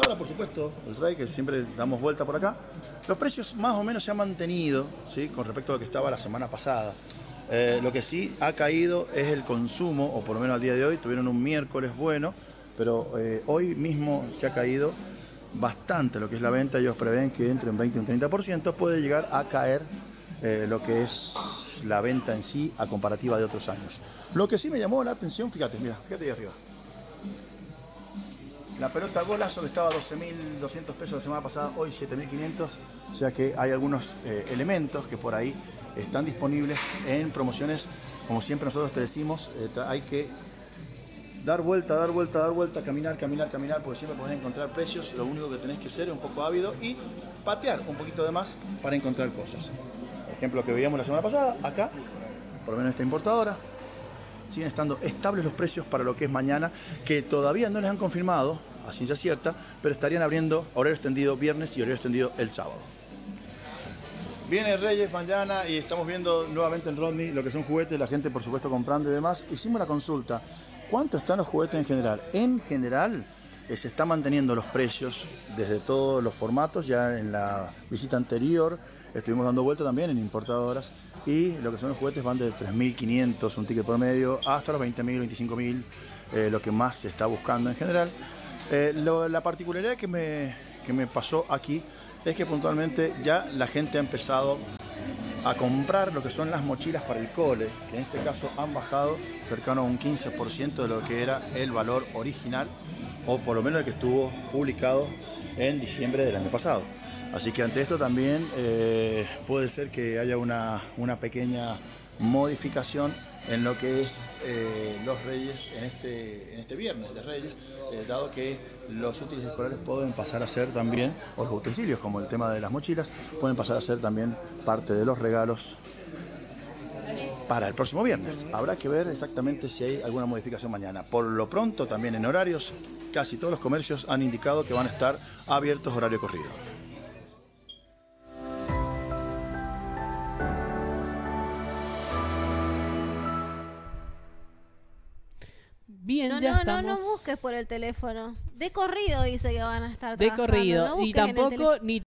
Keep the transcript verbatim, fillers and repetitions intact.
importadora, por supuesto, el Rey, que siempre damos vuelta por acá. Los precios más o menos se han mantenido, ¿sí?, con respecto a lo que estaba la semana pasada. Eh, lo que sí ha caído es el consumo, o por lo menos al día de hoy, tuvieron un miércoles bueno, pero eh, hoy mismo se ha caído bastante lo que es la venta. Ellos prevén que entre un veinte y un treinta por ciento puede llegar a caer eh, lo que es la venta en sí a comparativa de otros años. Lo que sí me llamó la atención, fíjate, mira, fíjate ahí arriba. La pelota golazo que estaba a doce mil doscientos pesos la semana pasada, hoy siete mil quinientos, o sea que hay algunos eh, elementos que por ahí están disponibles en promociones. Como siempre nosotros te decimos, eh, hay que dar vuelta, dar vuelta, dar vuelta, caminar, caminar, caminar, porque siempre podés encontrar precios. Lo único que tenés que ser es un poco ávido y patear un poquito de más para encontrar cosas. Ejemplo que veíamos la semana pasada, acá, por lo menos esta importadora, siguen estando estables los precios para lo que es mañana, que todavía no les han confirmado a ciencia cierta, pero estarían abriendo horario extendido viernes y horario extendido el sábado. Viene Reyes mañana y estamos viendo nuevamente en Rodney lo que son juguetes, la gente por supuesto comprando y demás. Hicimos la consulta, ¿cuánto están los juguetes en general? En general eh, se están manteniendo los precios desde todos los formatos. Ya en la visita anterior estuvimos dando vuelta también en importadoras y lo que son los juguetes van de tres mil quinientos, un ticket promedio, hasta los veinte mil, veinticinco mil, eh, lo que más se está buscando en general. Eh, lo, la particularidad que me, que me pasó aquí es que puntualmente ya la gente ha empezado a comprar lo que son las mochilas para el cole, que en este caso han bajado cercano a un quince por ciento de lo que era el valor original, o por lo menos el que estuvo publicado en diciembre del año pasado. Así que ante esto también eh, puede ser que haya una, una pequeña modificación en lo que es eh, los Reyes en este, en este viernes de Reyes, eh, dado que los útiles escolares pueden pasar a ser también, o los utensilios como el tema de las mochilas, pueden pasar a ser también parte de los regalos para el próximo viernes. Habrá que ver exactamente si hay alguna modificación mañana. Por lo pronto, también en horarios, casi todos los comercios han indicado que van a estar abiertos horario corrido. Bien, no, ya no, estamos. no, no busques por el teléfono. De corrido dice que van a estar De trabajando. corrido. No Y busques en el tampoco teléfono. ni